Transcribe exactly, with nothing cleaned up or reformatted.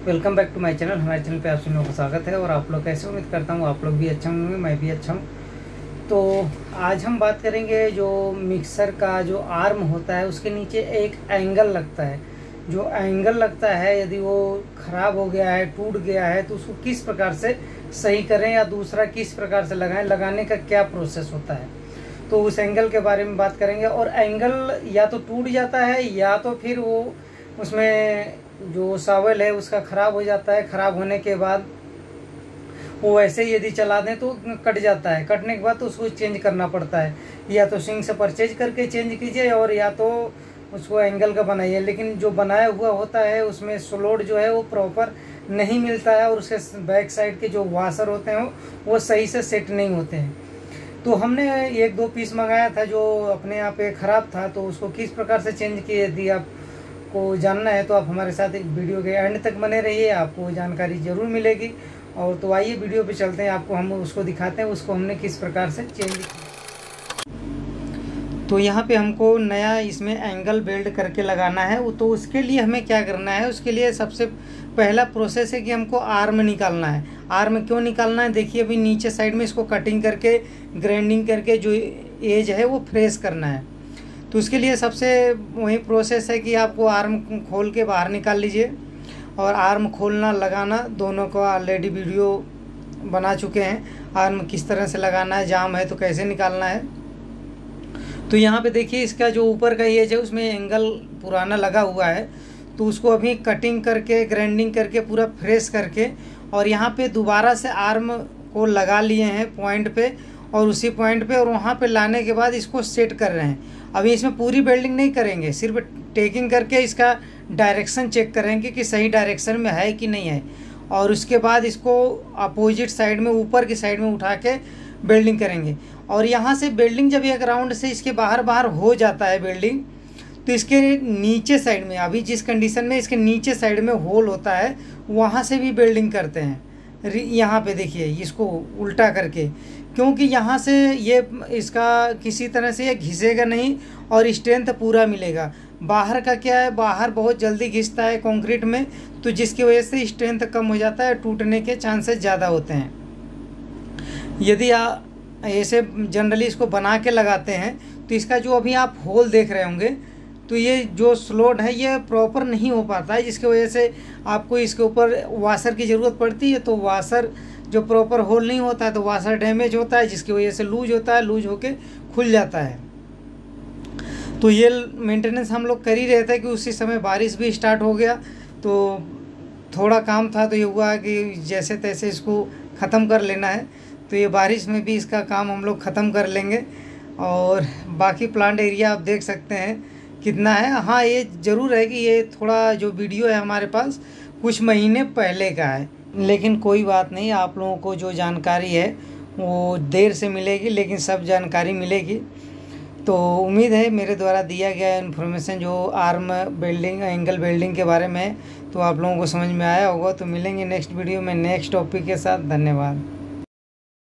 Welcome back to my channel. हमारे channel पे आप सभी लोगों का स्वागत है। और आप लोग कैसे, उम्मीद करता हूँ आप लोग भी अच्छा होंगे, मैं भी अच्छा हूँ। तो आज हम बात करेंगे जो मिक्सर का जो आर्म होता है उसके नीचे एक एंगल लगता है। जो एंगल लगता है यदि वो ख़राब हो गया है, टूट गया है, तो उसको किस प्रकार से सही करें या दूसरा किस प्रकार से लगाएं, लगाने का क्या प्रोसेस होता है, तो उस एंगल के बारे में बात करेंगे। और एंगल या तो टूट जाता है या तो फिर वो उसमें जो शावल है उसका ख़राब हो जाता है। ख़राब होने के बाद वो वैसे ही यदि चला दें तो कट जाता है। कटने के बाद तो उसको चेंज करना पड़ता है। या तो सिंक से परचेज करके चेंज कीजिए और या तो उसको एंगल का बनाइए। लेकिन जो बनाया हुआ होता है उसमें स्लोड जो है वो प्रॉपर नहीं मिलता है और उसके बैक साइड के जो वाशर होते हैं वो सही से सेट नहीं होते हैं। तो हमने एक दो पीस मंगाया था जो अपने यहाँ पे ख़राब था, तो उसको किस प्रकार से चेंज किए यदि आपको जानना है तो आप हमारे साथ एक वीडियो के एंड तक बने रहिए, आपको जानकारी ज़रूर मिलेगी। और तो आइए वीडियो पे चलते हैं, आपको हम उसको दिखाते हैं उसको हमने किस प्रकार से चेंज किया। तो यहाँ पे हमको नया इसमें एंगल बेल्ट करके लगाना है। तो उसके लिए हमें क्या करना है, उसके लिए सबसे पहला प्रोसेस है कि हमको आर्म निकालना है। आर्म क्यों निकालना है, देखिए अभी नीचे साइड में इसको कटिंग करके ग्राइंडिंग करके जो एज है वो फ्रेश करना है। तो उसके लिए सबसे वही प्रोसेस है कि आपको आर्म खोल के बाहर निकाल लीजिए। और आर्म खोलना लगाना दोनों को ऑलरेडी वीडियो बना चुके हैं। आर्म किस तरह से लगाना है, जाम है तो कैसे निकालना है। तो यहाँ पे देखिए इसका जो ऊपर का एज है उसमें एंगल पुराना लगा हुआ है, तो उसको अभी कटिंग करके ग्राइंडिंग करके पूरा फ्रेश करके और यहाँ पे दोबारा से आर्म को लगा लिए हैं पॉइंट पे और उसी पॉइंट पे और वहाँ पे लाने के बाद इसको सेट कर रहे हैं। अभी इसमें पूरी वेल्डिंग नहीं करेंगे, सिर्फ टेकिंग करके इसका डायरेक्शन चेक करेंगे कि सही डायरेक्शन में है कि नहीं है। और उसके बाद इसको अपोजिट साइड में ऊपर की साइड में उठा के वेल्डिंग करेंगे। और यहाँ से वेल्डिंग जब एक राउंड से इसके बाहर बाहर हो जाता है वेल्डिंग, तो इसके नीचे साइड में अभी जिस कंडीशन में इसके नीचे साइड में होल होता है वहाँ से भी वेल्डिंग करते हैं। यहाँ पे देखिए इसको उल्टा करके, क्योंकि यहाँ से ये इसका किसी तरह से ये घिसेगा नहीं और स्ट्रेंथ पूरा मिलेगा। बाहर का क्या है, बाहर बहुत जल्दी घिसता है कंक्रीट में, तो जिसकी वजह से स्ट्रेंथ कम हो जाता है, टूटने के चांसेस ज़्यादा होते हैं। यदि आप ऐसे जनरली इसको बना के लगाते हैं तो इसका जो अभी आप होल देख रहे होंगे, तो ये जो स्लोड है ये प्रॉपर नहीं हो पाता है, जिसकी वजह से आपको इसके ऊपर वाशर की ज़रूरत पड़ती है। तो वाशर जो प्रॉपर होल नहीं होता है तो वाशर डैमेज होता है, जिसकी वजह से लूज होता है, लूज होके खुल जाता है। तो ये मेंटेनेंस हम लोग कर ही रहे थे कि उसी समय बारिश भी स्टार्ट हो गया, तो थोड़ा काम था तो ये हुआ कि जैसे तैसे इसको ख़त्म कर लेना है। तो ये बारिश में भी इसका काम हम लोग ख़त्म कर लेंगे। और बाकी प्लांट एरिया आप देख सकते हैं कितना है। हाँ, ये ज़रूर है कि ये थोड़ा जो वीडियो है हमारे पास कुछ महीने पहले का है, लेकिन कोई बात नहीं, आप लोगों को जो जानकारी है वो देर से मिलेगी लेकिन सब जानकारी मिलेगी। तो उम्मीद है मेरे द्वारा दिया गया इन्फॉर्मेशन जो आर्म वेल्डिंग एंगल वेल्डिंग के बारे में तो आप लोगों को समझ में आया होगा। तो मिलेंगे नेक्स्ट वीडियो में नेक्स्ट टॉपिक के साथ। धन्यवाद।